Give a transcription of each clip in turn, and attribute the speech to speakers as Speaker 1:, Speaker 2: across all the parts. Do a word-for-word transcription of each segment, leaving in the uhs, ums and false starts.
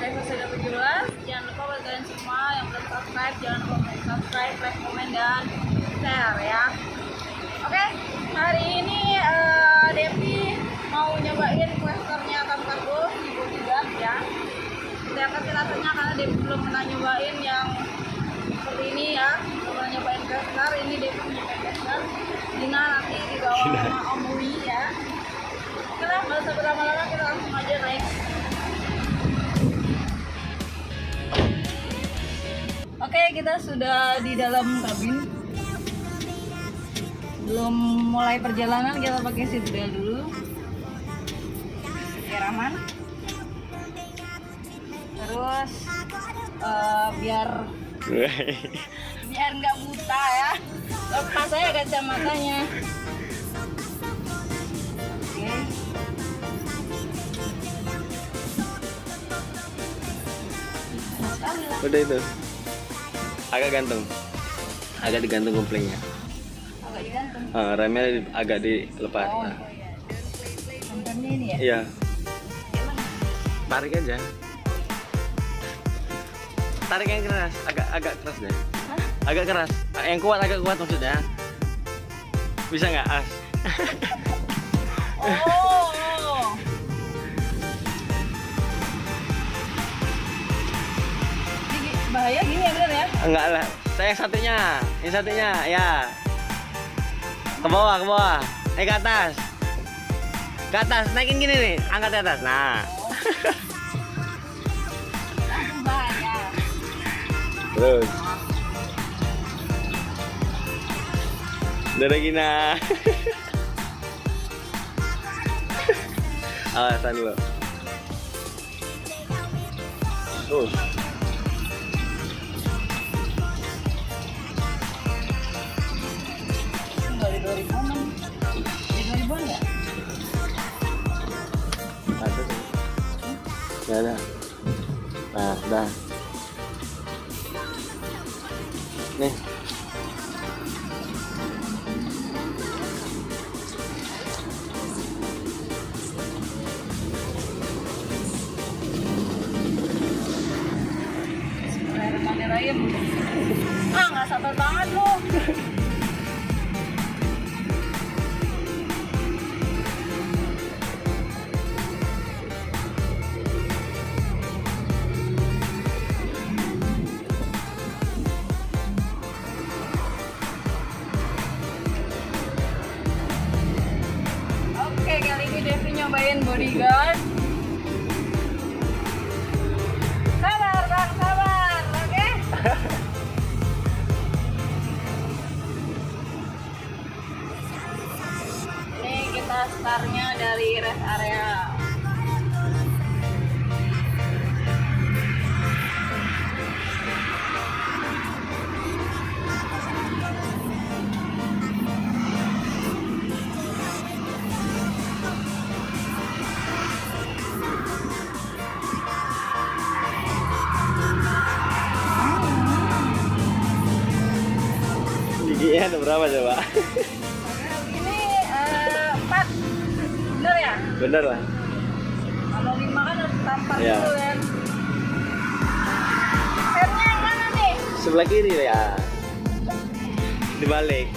Speaker 1: episode tujuh belas. Jangan lupa buat kalian semua yang belum subscribe, jangan lupa untuk subscribe, like, komen, dan share ya. Oke, hari ini uh, Devi mau nyobain questernya Tamkargo di Bodyguard ya. Kita kasih rasanya karena Devi belum pernah nyobain yang seperti ini ya. Belum pernah nyobain quester, ini Devi nyobain quester. Dina nanti dibawa sama Om Wi ya. Oke lah, nggak usah berlama-lama, kita langsung aja naik. Oke, kita sudah di dalam kabin. Belum mulai perjalanan, kita pakai seatbelt dulu. Biar aman. Terus uh, biar biar nggak buta ya. Lepas saya kacamatanya. Oke.
Speaker 2: Udah itu. Agak gantung. Agak digantung komplengnya.
Speaker 1: Agak digantung.
Speaker 2: Uh, remnya agak dilepas.
Speaker 1: Oh,
Speaker 2: nah.
Speaker 1: iya. Remnya ini ya?
Speaker 2: Iya. Tarik aja. Tarik yang keras, agak agak keras deh.
Speaker 1: Hah?
Speaker 2: Agak keras. Yang kuat agak kuat maksudnya. Bisa nggak as?
Speaker 1: Oh. Ini bahaya gini ya bener ya?
Speaker 2: Enggak lah. Saya yang satunya, yang satunya ya. Ke bawah, ke bawah. Eh ke atas. Ke atas, naikin gini nih, angkat ke atas. Nah.
Speaker 1: Langsung bahaya.
Speaker 2: Terus. Dadah Gina. Alasan lo. Terus.
Speaker 1: Enggak di dua ribuan. Di dua ribuan ya?
Speaker 2: Ada tuh. Ya ada. Nah, dah. Nih.
Speaker 1: Bismillahirrahmanirrahim. Ah, nggak sabar banget lu. Oke, kali ini Devi nyobain Bodyguard. Sabar, Bang, sabar, oke? Ini kita startnya dari rest area.
Speaker 2: Giginya ada berapa coba?
Speaker 1: Ini eh, empat, bener ya?
Speaker 2: Bener lah.
Speaker 1: Kalau lima kan harus tampar
Speaker 2: Ya.
Speaker 1: dulu kan. Setnya yang mana nih?
Speaker 2: Sebelah kiri ya. Dibalik.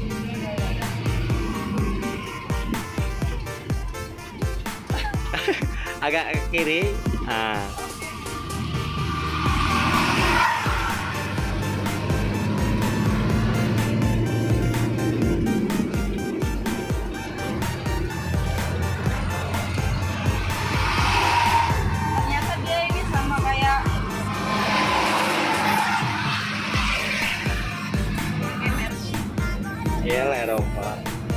Speaker 2: Agak ke kiri. Ah.
Speaker 1: Ternyata dia ini sama kayak Emerge.
Speaker 2: Iyalah Eropa.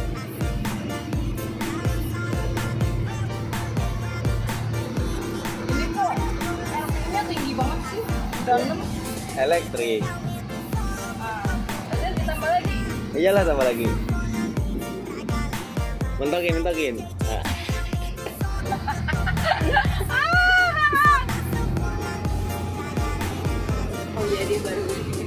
Speaker 1: Ini kok elektriknya tinggi banget sih. Dalam.
Speaker 2: Elektrik.
Speaker 1: Ah, ada ditambah lagi.
Speaker 2: Iyalah tambah lagi. Mentokin, mentokin. Nah.
Speaker 1: Oh iya, dia baru ini.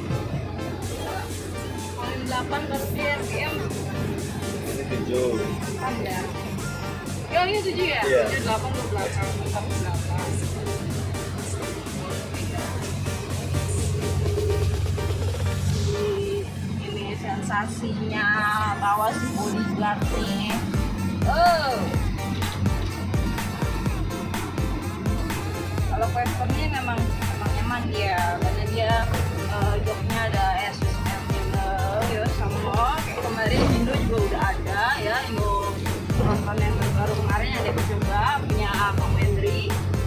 Speaker 1: Poin delapan ratus R P M.
Speaker 2: Ini tujuh.
Speaker 1: Standar. Ya, ini tujuh ya?
Speaker 2: Iya.
Speaker 1: tujuh, delapan, dua belas, delapan, delapan. sensasinya bawa si bodyguard nih. Oh. Kalau Vespernya memang memang nyaman dia, karena dia uh, joknya ada S S M juga ya, sama kayak kemarin Indo juga udah ada ya. Indo nonton yang baru kemarin ada coba punya Bang Wendri.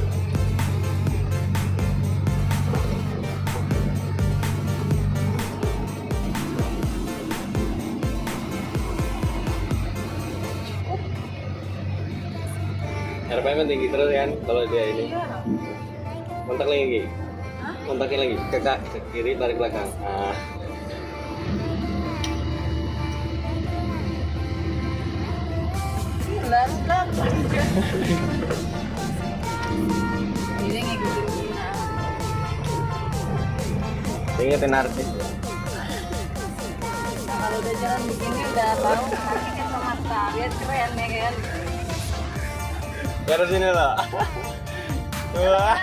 Speaker 2: R P M tinggi terus kan kalau dia ini.
Speaker 1: Iya.
Speaker 2: Kontak lagi.
Speaker 1: Hah?
Speaker 2: Kontakin lagi ke, ke kiri tarik belakang. Nah.
Speaker 1: Lantak. Ini ngikutin Gina.
Speaker 2: Ingetin artis.
Speaker 1: Nah, kalau udah jalan begini udah tahu kaki kan sama mata. Lihat keren ya kan.
Speaker 2: Terus ini loh. Wah.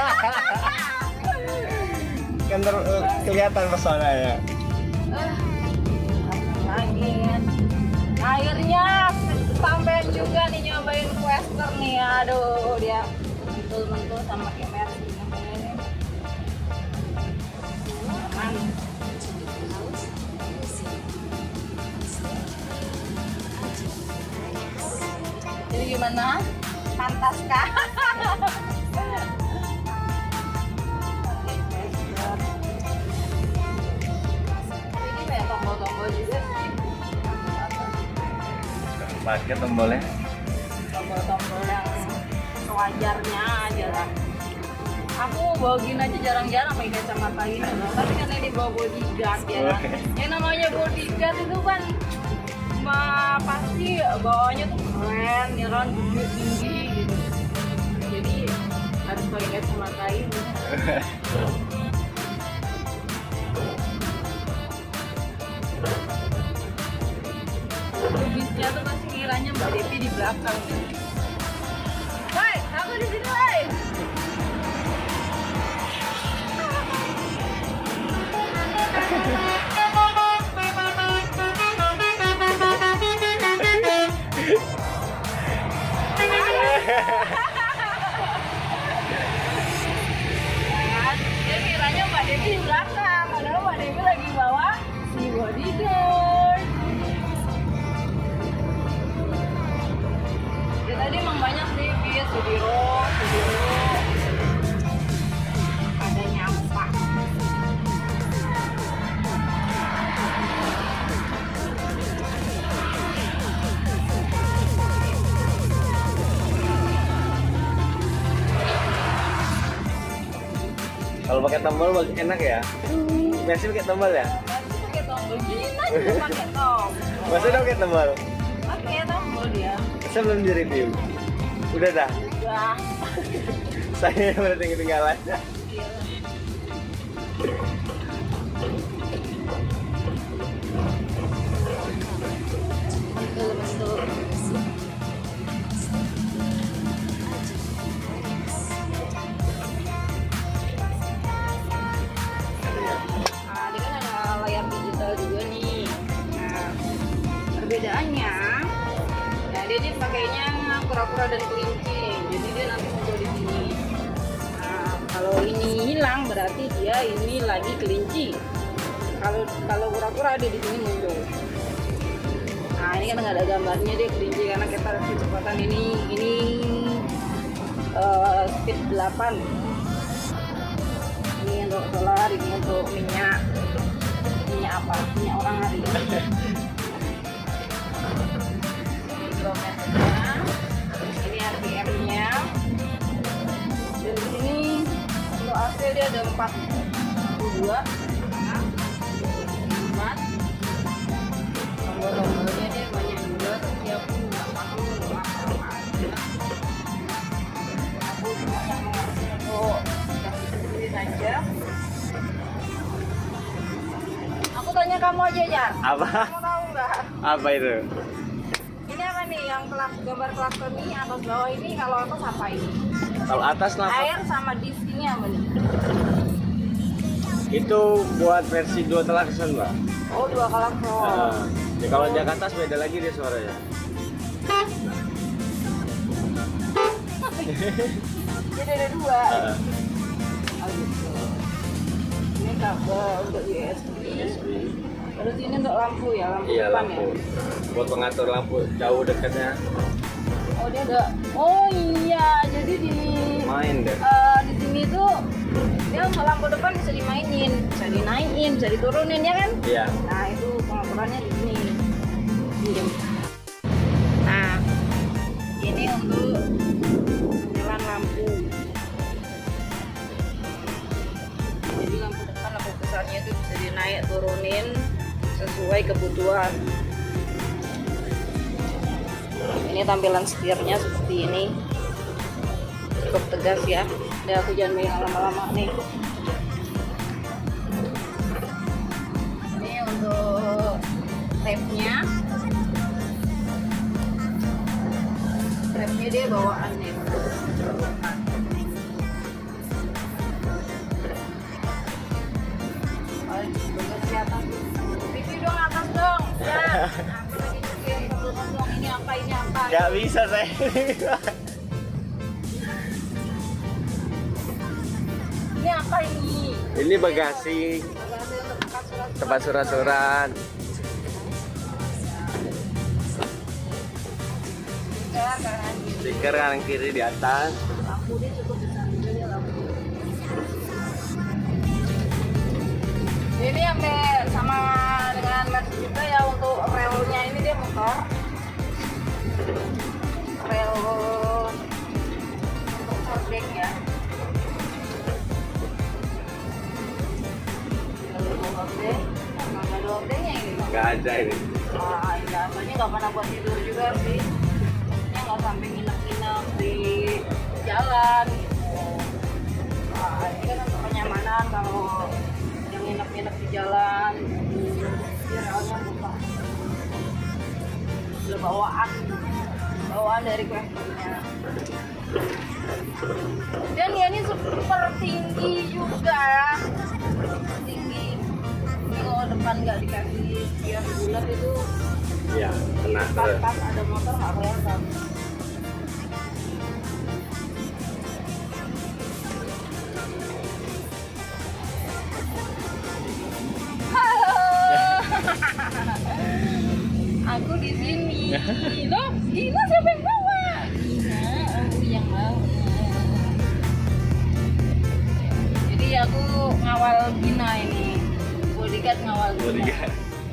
Speaker 2: Kan ter kelihatan pesonanya.
Speaker 1: Eh, lagi kan. Akhirnya sampai juga nih nyobain Quester nih. Aduh, dia mentul-mentul sama kayak Mercy. Aman. Jadi gimana? Pantas kah? Ini kayak tombol-tombol juga sih.
Speaker 2: Pakai tombolnya.
Speaker 1: Tombol-tombol yang sewajarnya aja lah. Aku bawa gini aja jarang-jarang pakai kacamata ini loh. Tapi karena ini bawa bodyguard ya kan. Yang namanya bodyguard itu kan ma pasti bawahnya tuh keren ya kan, tinggi gitu. Jadi harus pakai kacamata ini. Bisnya tuh pasti kiranya Mbak Devi di belakang. Woi, aku di sini, woi. Dia kiranya Mbak Devi di belakang, padahal Mbak Devi lagi bawa si bodyguard. Ya tadi emang banyak sih, Fis, Sudiro, Sudiro. Ada nyampak.
Speaker 2: Kalau pakai tombol enak ya. Biasanya pakai tombol ya.
Speaker 1: Masih pakai tombol, Gina juga pakai tombol.
Speaker 2: Masa udah pakai tombol?
Speaker 1: Pakai tombol dia.
Speaker 2: Saya belum di review. Udah dah.
Speaker 1: Udah.
Speaker 2: Saya udah tinggal-tinggalan.
Speaker 1: Betul, betul. Nah, ini kan ada layar digital juga nih. Nah, perbedaannya, nah dia ini pakainya kura-kura dan kelinci, jadi dia nanti muncul di sini. Nah, kalau ini hilang berarti dia ini lagi kelinci. Kalau kalau kura-kura ada di sini muncul. Nah ini kan nggak ada gambarnya dia kelinci karena kita kecepatan ini ini uh, speed delapan. Ini untuk solar, ini untuk minyak. Minyak apa? Minyak orang hari ini. Mikrometernya, ini R P M-nya. Dan di sini untuk A C dia ada empat puluh dua. empat. Tombol-tombolnya dia banyak juga, tapi aku nggak paham untuk apa aja. Aku cuma yang mengerti untuk kasih saja. Aku tanya kamu aja, Jar.
Speaker 2: Apa?
Speaker 1: Kamu tahu nggak?
Speaker 2: Apa itu?
Speaker 1: Ini apa nih yang kelak, gambar klakson ini atas bawah ini, kalau atas apa ini?
Speaker 2: Kalau atas apa?
Speaker 1: Air sama di sini apa nih?
Speaker 2: Itu buat versi dua klakson, Mbak.
Speaker 1: Oh, dua klakson.
Speaker 2: Uh, ya kalau di atas beda lagi dia suaranya.
Speaker 1: Jadi ada dua.
Speaker 2: Uh,
Speaker 1: Oh, gitu. Ini kabel untuk U S B.
Speaker 2: U S B.
Speaker 1: Terus ini untuk lampu ya, lampu
Speaker 2: Iya,
Speaker 1: depan
Speaker 2: lampu.
Speaker 1: ya.
Speaker 2: Buat pengatur lampu jauh dekatnya.
Speaker 1: Oh, dia ada. Oh iya, jadi di
Speaker 2: Main deh.
Speaker 1: eh, di sini tuh dia untuk lampu depan bisa dimainin, bisa dinaikin, bisa diturunin ya kan?
Speaker 2: Iya.
Speaker 1: Nah, itu pengaturannya di sini. Iya. Nah, ini untuk penyalaan lampu. Jadi lampu depan, lampu besarnya itu bisa dinaik turunin sesuai kebutuhan. Ini tampilan setirnya seperti ini, cukup tegas ya. Udah, aku jangan megang lama-lama nih. Ini untuk tapnya, tapnya dia bawaan nih. Pipi dong, atas dong. Ya. Aku lagi nyetir, sambil ngomong ini apa ini apa.
Speaker 2: Gak bisa saya.
Speaker 1: Ini apa ini?
Speaker 2: Ini bagasi,
Speaker 1: Bagasi untuk tempat surat.
Speaker 2: tempat surat-surat.
Speaker 1: Ya, kan.
Speaker 2: Stiker kanan kiri di atas.
Speaker 1: Lampu dia cukup besar juga ya lampu. Ini sampai sama dengan Mercy juga ya, untuk relnya ini dia motor. Rel untuk hordeng ya. Rel hordeng. Nah, nggak ada hordengnya ini.
Speaker 2: Gak ada ini.
Speaker 1: Wah, ini apanya nggak pernah buat tidur juga sih. Ini nggak sampai nginep-nginep di jalan gitu. Wah, ini kan untuk kenyamanan kalau yang nginep-nginep di jalan. Dia relnya buka. Udah bawaan, bawaan dari Questernya. Dan dia ini super tinggi juga ya. Tinggi. Ini kalau depan nggak dikasih biar bulat itu
Speaker 2: Iya, kena.
Speaker 1: pas-pas ada motor nggak kelihatan. Halo. Aku di sini. Loh, Gina siapa yang bawa? Gina, aku yang bawa. Jadi aku ngawal Gina ini. Bodyguard ngawal Gina.
Speaker 2: Bodyguard.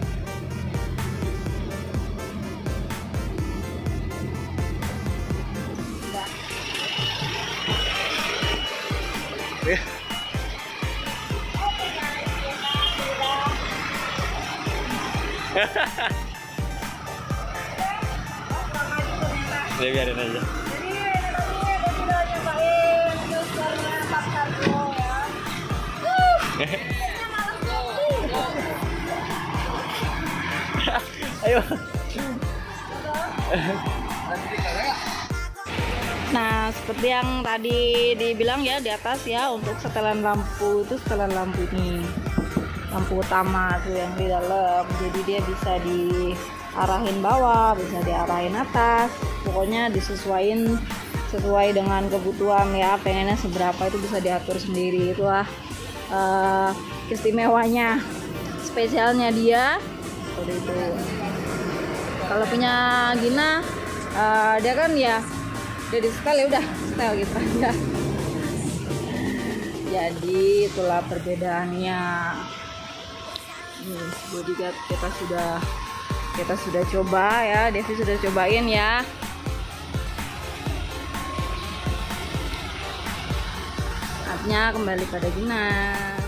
Speaker 2: Ya biarin aja.
Speaker 1: Jadi ini aku sudah nyobain juicernya Pak Kargo ya. Uh, ini males banget.
Speaker 2: Ayo.
Speaker 1: Nah, seperti yang tadi dibilang ya, di atas ya, untuk setelan lampu itu setelan lampu ini, lampu utama tuh yang di dalam, jadi dia bisa diarahin bawah, bisa diarahin atas, pokoknya disesuaikan sesuai dengan kebutuhan ya, pengennya seberapa itu bisa diatur sendiri. Itulah uh, istimewanya, spesialnya dia. Udah itu. Kalau punya Gina, uh, dia kan ya jadi setel ya udah setel gitu aja. Jadi itulah perbedaannya. Nih, bodyguard kita sudah kita sudah coba ya, Devi sudah cobain ya. Saatnya kembali pada Gina.